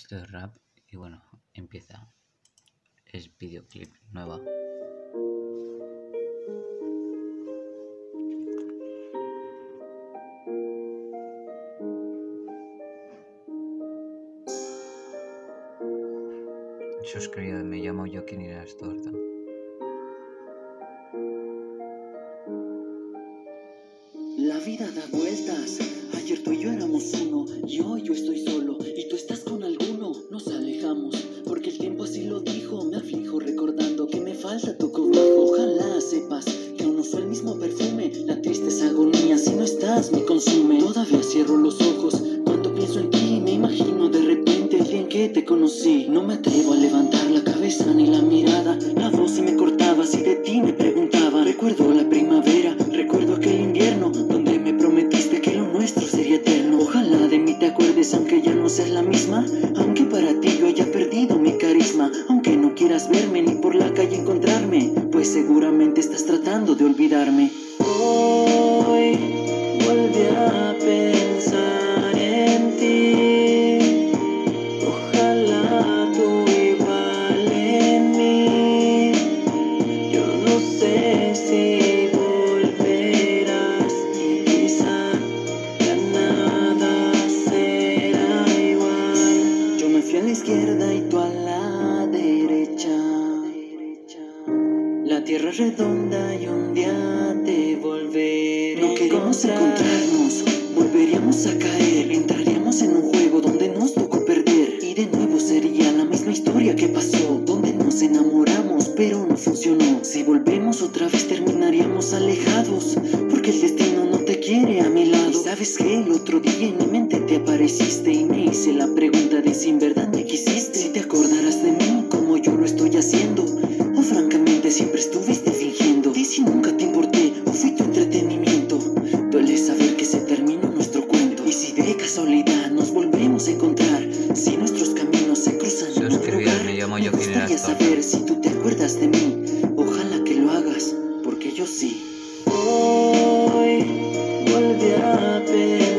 Esto es rap y bueno, empieza. Es videoclip nueva. Suscríbete, me llamo Joaquín Irastorza. La vida da vueltas, ayer tú y yo éramos uno, y hoy yo estoy solo, y tú estás con alguno. Nos alejamos, porque el tiempo así lo dijo. Me aflijo recordando que me falta tu cobijo. Ojalá sepas que aún no fue el mismo perfume. La tristeza agonía, si no estás me consume. Todavía cierro los ojos cuando pienso en ti. Me imagino de repente el día en que te conocí. No me atrevo a levantar la cabeza ni la mirada. La voz se me cortaba si de ti me preguntaba. Recuerdo la primavera, recuerdo aquel invierno donde me prometiste que lo nuestro sería eterno. Ojalá de mí te acuerdes aunque ya no seas la misma, aunque para ti yo haya perdido mi carisma, aunque no quieras verme ni por la calle encontrarme, pues seguramente estás tratando de olvidarme. Hoy volví a pensar en ti, ojalá tú igual en mí. Yo no sé si volverás y quizá ya nada será igual. Yo me fui a la izquierda y tú a la derecha. La tierra es redonda y un día te volveré. No queremos encontrarnos, volveríamos a caer. Entraríamos en un juego donde nos tocó perder. Y de nuevo sería la misma historia que pasó, donde nos enamoramos pero no funcionó. Si volvemos otra vez terminaríamos alejados, porque el destino no te quiere a mi lado. Y sabes que el otro día en mi mente te apareciste y me hice la pregunta de si en verdad me quisiste. Si te acordarás de mí como yo lo estoy haciendo, o francamente siempre estuviste fingiendo. Y si nunca te importé o fui tu entretenimiento, duele saber que se terminó nuestro cuento. Y si de casualidad nos volvemos a encontrar, si nuestros caminos se cruzan en un lugar, me llamo me Joaquín gustaría Irastorza. saber si tú te acuerdas de mí. Ojalá que lo hagas, porque yo sí. Hoy volví a pensar